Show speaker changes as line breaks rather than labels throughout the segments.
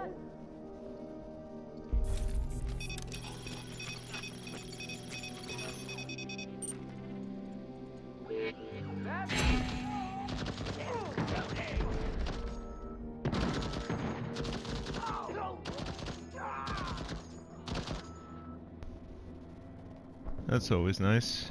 That's always nice.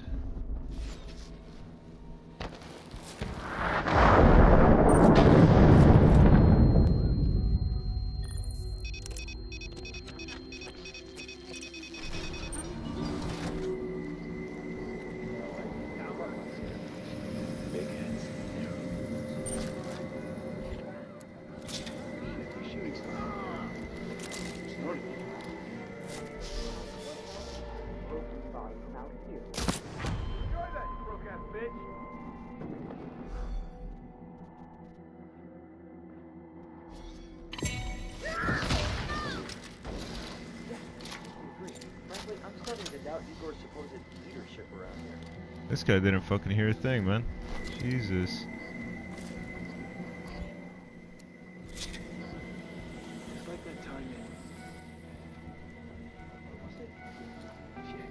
This guy didn't fucking hear a thing, man. Jesus.
It's like that time in... What was it? Shit.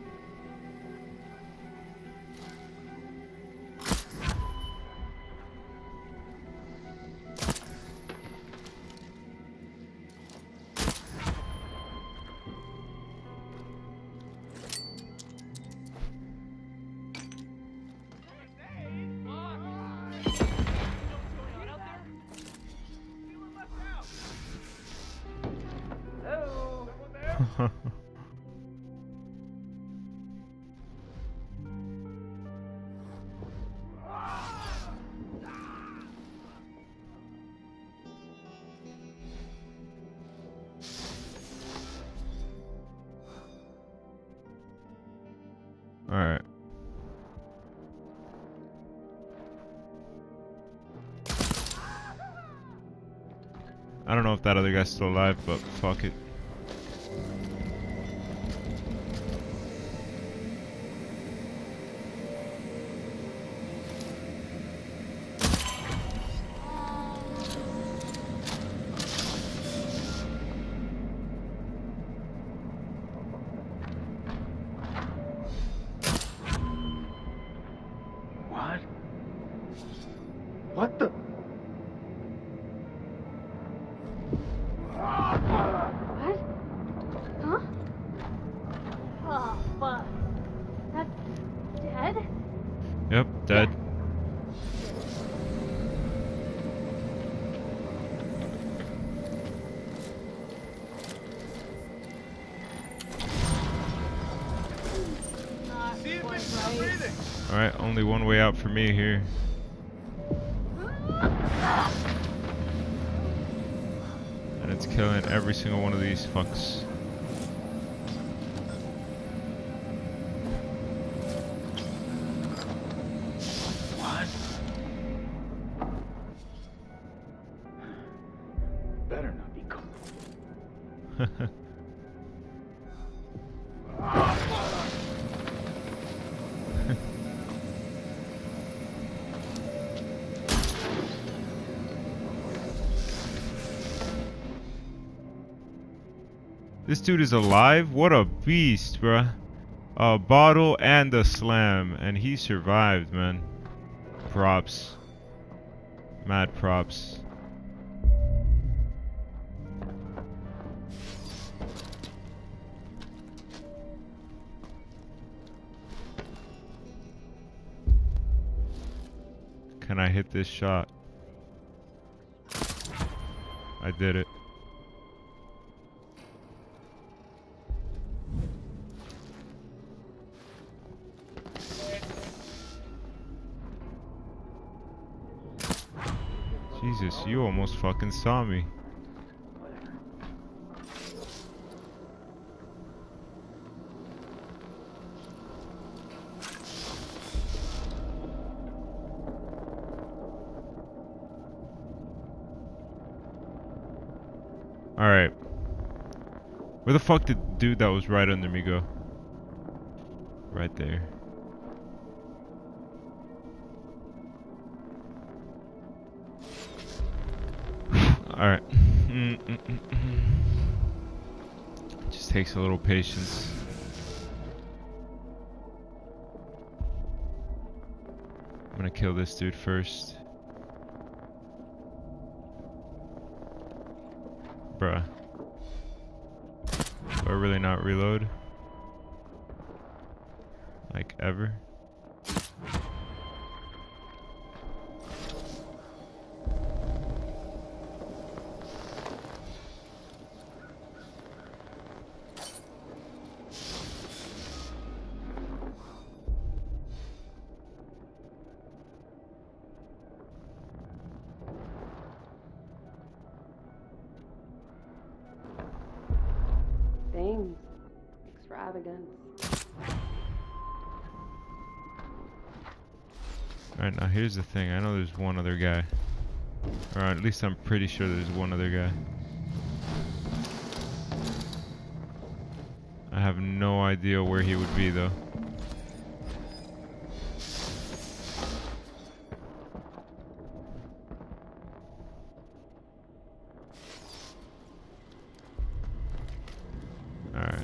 Alright. I don't know if that other guy's still alive, but fuck it.
What? What the?
What? Huh? Oh, fuck. That's dead?
Yep, dead.
Not quite right.
Alright, only one way out for me here. And it's killing every single one of these fucks.
What? Better not be cool.
This dude is alive? What a beast, bruh. A bottle and a slam. And he survived, man. Props. Mad props. Can I hit this shot? I did it. Jesus, you almost fucking saw me. Alright. Where the fuck did the dude that was right under me go? Right there. Alright. Just takes a little patience. I'm gonna kill this dude first. Bruh. Do I really not reload? Like ever?
Things. Extravagance.
Alright, now here's the thing. I know there's one other guy. Or at least I'm pretty sure there's one other guy. I have no idea where he would be though. Alright.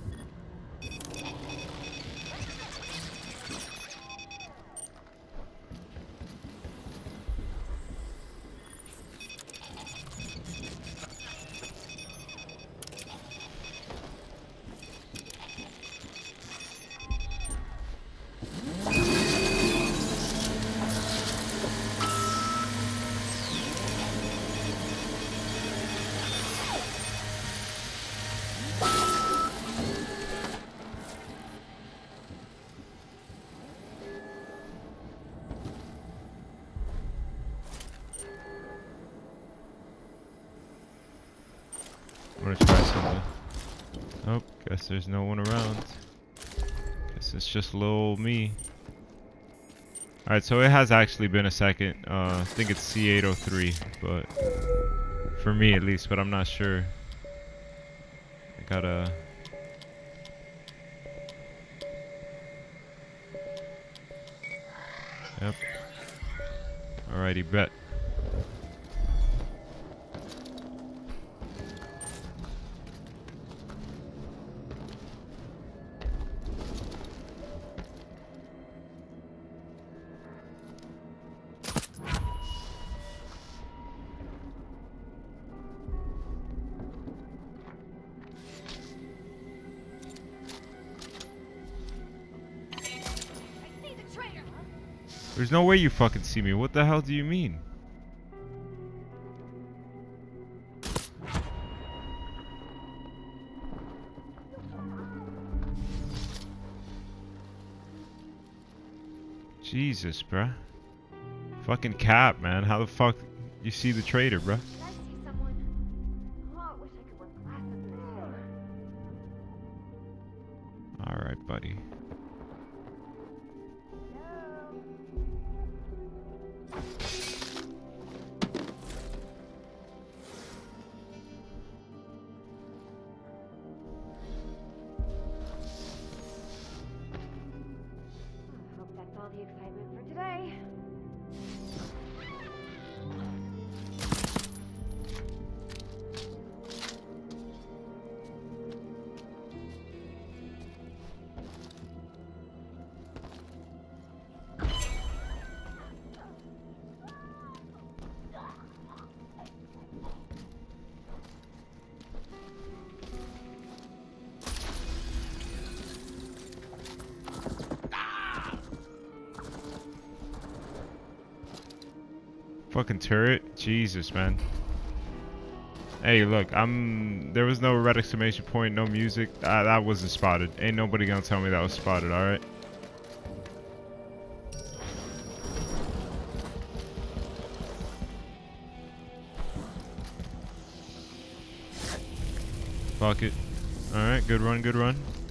I'm gonna try something. Oh, guess there's no one around. Guess it's just little me. Alright, so it has actually been a second. I think it's C803, but for me at least, but I'm not sure. I gotta... Yep. Alrighty, bet. There's no way you fucking see me. What the hell do you mean? Jesus, bruh. Fucking cap, man. How the fuck you see the traitor, bruh?
Did I see someone? Oh, I wish I could wear glasses in this shit.
Alright, buddy.
Hope that's all the excitement for today.
Fucking turret? Jesus, man. Hey, look, there was no red exclamation point, no music. That wasn't spotted. Ain't nobody gonna tell me that was spotted, alright? Fuck it. Alright, good run, good run.